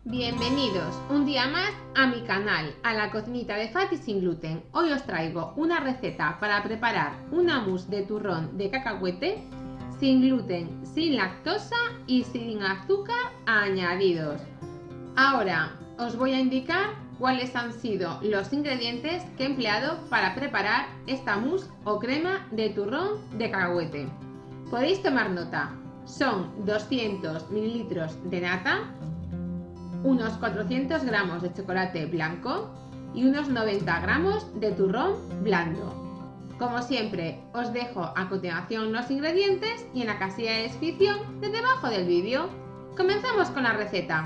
Bienvenidos un día más a mi canal, a la cocinita de Fati sin gluten. Hoy os traigo una receta para preparar una mousse de turrón de cacahuete sin gluten, sin lactosa y sin azúcar añadidos. Ahora os voy a indicar cuáles han sido los ingredientes que he empleado para preparar esta mousse o crema de turrón de cacahuete. Podéis tomar nota. Son 200 mililitros de nata, unos 400 gramos de chocolate blanco y unos 90 gramos de turrón blando. Como siempre, os dejo a continuación los ingredientes y en la casilla de descripción de debajo del vídeo. Comenzamos con la receta.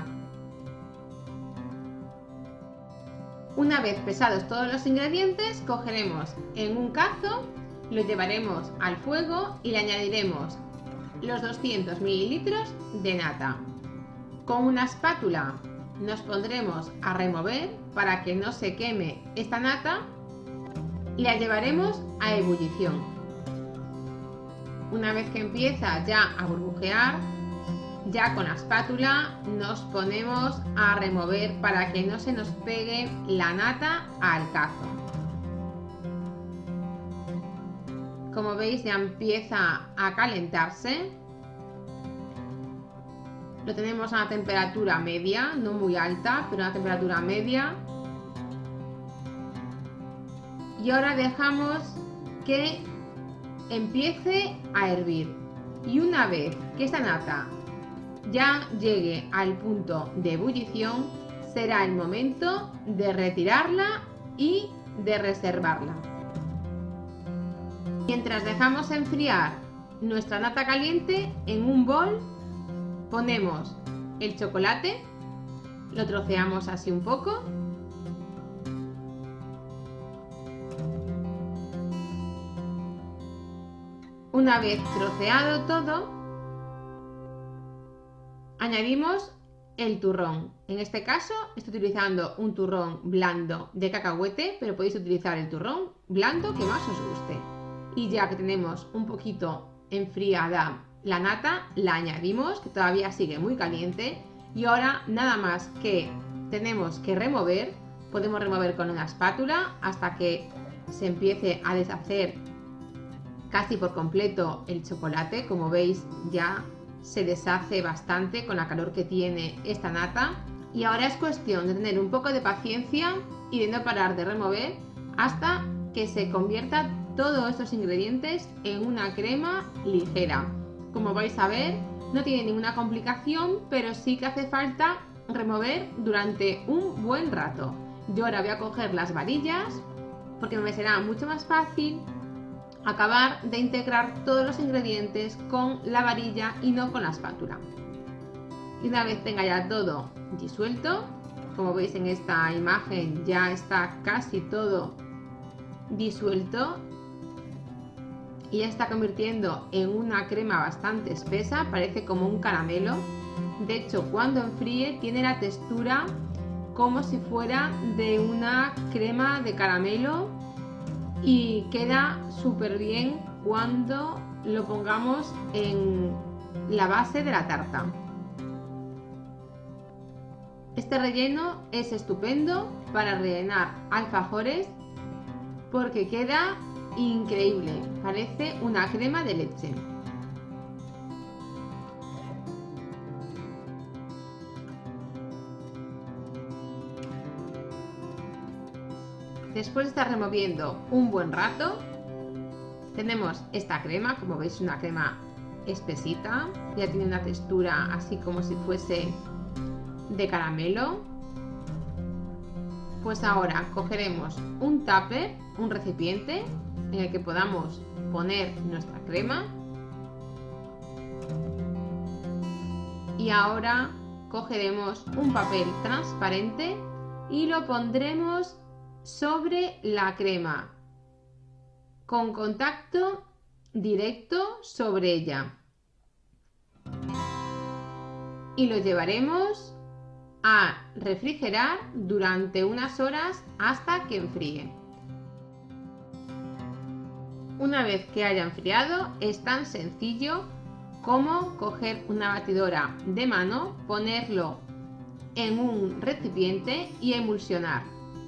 Una vez pesados todos los ingredientes, cogeremos en un cazo, lo llevaremos al fuego y le añadiremos los 200 mililitros de nata. Con una espátula nos pondremos a remover para que no se queme esta nata y la llevaremos a ebullición. Una vez que empieza ya a burbujear, ya con la espátula nos ponemos a remover para que no se nos pegue la nata al cazo. Como veis, ya empieza a calentarse. Lo tenemos a una temperatura media, no muy alta, pero a una temperatura media. Y ahora dejamos que empiece a hervir. Y una vez que esta nata ya llegue al punto de ebullición, será el momento de retirarla y de reservarla. Mientras dejamos enfriar nuestra nata caliente, en un bol ponemos el chocolate, lo troceamos así un poco. Una vez troceado todo, añadimos el turrón. En este caso estoy utilizando un turrón blando de cacahuete, pero podéis utilizar el turrón blando que más os guste. Y ya que tenemos un poquito enfriada la nata, la añadimos, que todavía sigue muy caliente. Y ahora nada más que tenemos que remover, podemos remover con una espátula hasta que se empiece a deshacer casi por completo el chocolate. Como veis, ya se deshace bastante con la calor que tiene esta nata. Y ahora es cuestión de tener un poco de paciencia y de no parar de remover hasta que se convierta todos estos ingredientes en una crema ligera. Como vais a ver, no tiene ninguna complicación, pero sí que hace falta remover durante un buen rato. Yo ahora voy a coger las varillas porque me será mucho más fácil acabar de integrar todos los ingredientes con la varilla y no con la espátula. Y una vez tenga ya todo disuelto, como veis en esta imagen ya está casi todo disuelto y ya está convirtiendo en una crema bastante espesa, parece como un caramelo. De hecho, cuando enfríe tiene la textura como si fuera de una crema de caramelo y queda súper bien cuando lo pongamos en la base de la tarta. Este relleno es estupendo para rellenar alfajores porque queda increíble, parece una crema de leche. Después de estar removiendo un buen rato, tenemos esta crema. Como veis, una crema espesita, ya tiene una textura así como si fuese de caramelo. Pues ahora cogeremos un tupper, un recipiente en el que podamos poner nuestra crema. Y ahora cogeremos un papel transparente y lo pondremos sobre la crema con contacto directo sobre ella. Y lo llevaremos a refrigerar durante unas horas hasta que enfríe. Una vez que haya enfriado, es tan sencillo como coger una batidora de mano, ponerlo en un recipiente y emulsionar.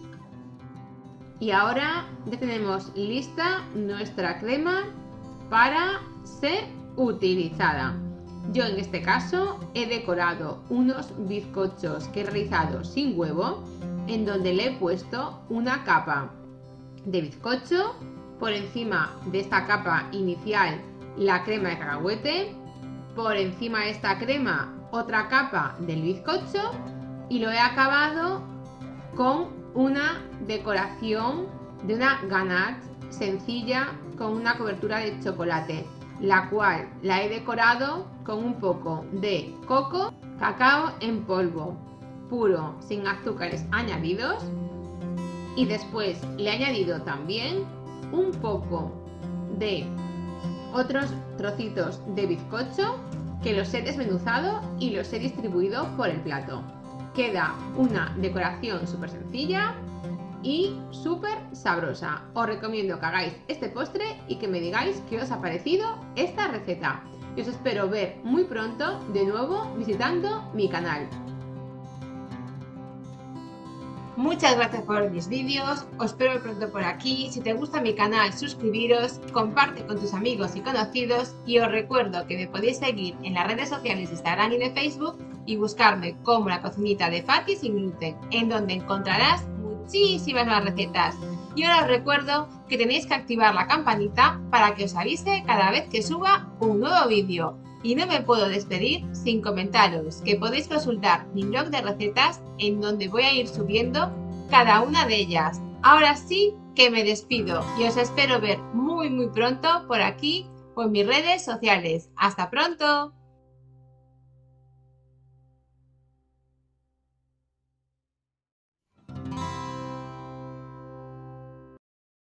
Y ahora ya tenemos lista nuestra crema para ser utilizada. Yo en este caso he decorado unos bizcochos que he realizado sin huevo, en donde le he puesto una capa de bizcocho, por encima de esta capa inicial la crema de cacahuete, por encima de esta crema otra capa del bizcocho y lo he acabado con una decoración de una ganache sencilla con una cobertura de chocolate, la cual la he decorado con un poco de coco, cacao en polvo puro sin azúcares añadidos, y después le he añadido también un poco de otros trocitos de bizcocho que los he desmenuzado y los he distribuido por el plato. Queda una decoración súper sencilla y súper sabrosa. Os recomiendo que hagáis este postre y que me digáis qué os ha parecido esta receta. Y os espero ver muy pronto de nuevo visitando mi canal. Muchas gracias por ver mis vídeos, os espero muy pronto por aquí. Si te gusta mi canal, suscribiros, comparte con tus amigos y conocidos y os recuerdo que me podéis seguir en las redes sociales de Instagram y de Facebook y buscarme como La Cocinita de Fati sin gluten, en donde encontrarás muchísimas más recetas. Y ahora os recuerdo que tenéis que activar la campanita para que os avise cada vez que suba un nuevo vídeo. Y no me puedo despedir sin comentaros que podéis consultar mi blog de recetas en donde voy a ir subiendo cada una de ellas. Ahora sí que me despido y os espero ver muy pronto por aquí o en mis redes sociales. ¡Hasta pronto!